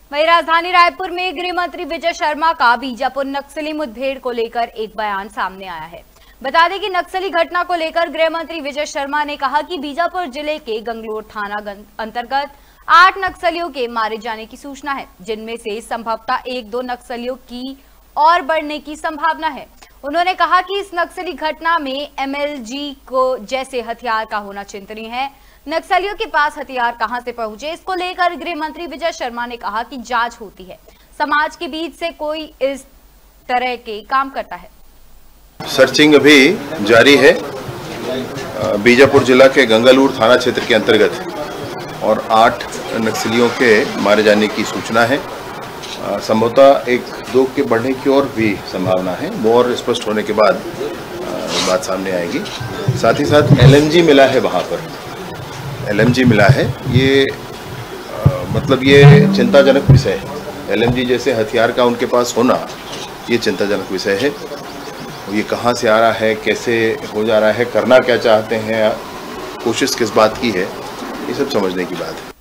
वहीं राजधानी रायपुर में गृह मंत्री विजय शर्मा का बीजापुर नक्सली मुठभेड़ को लेकर एक बयान सामने आया है। बता दें कि नक्सली घटना को लेकर गृह मंत्री विजय शर्मा ने कहा कि बीजापुर जिले के गंगलोर थाना अंतर्गत 8 नक्सलियों के मारे जाने की सूचना है, जिनमें से संभवतः 1-2 नक्सलियों की और बढ़ने की संभावना है। उन्होंने कहा कि इस नक्सली घटना में MLG को जैसे हथियार का होना चिंतनीय है। नक्सलियों के पास हथियार कहां से पहुंचे, इसको लेकर गृह मंत्री विजय शर्मा ने कहा कि जांच होती है, समाज के बीच से कोई इस तरह के काम करता है। सर्चिंग अभी जारी है। बीजापुर जिला के गंगालूर थाना क्षेत्र के अंतर्गत और 8 नक्सलियों के मारे जाने की सूचना है। संभवतः 1-2 के बढ़ने की और भी संभावना है। वो और स्पष्ट होने के बाद बात सामने आएगी। साथ ही साथ LMG मिला है, वहाँ पर LMG मिला है। ये मतलब ये चिंताजनक विषय है। LMG जैसे हथियार का उनके पास होना ये चिंताजनक विषय है। ये कहाँ से आ रहा है, कैसे हो जा रहा है, करना क्या चाहते हैं, कोशिश किस बात की है, ये सब समझने की बात है।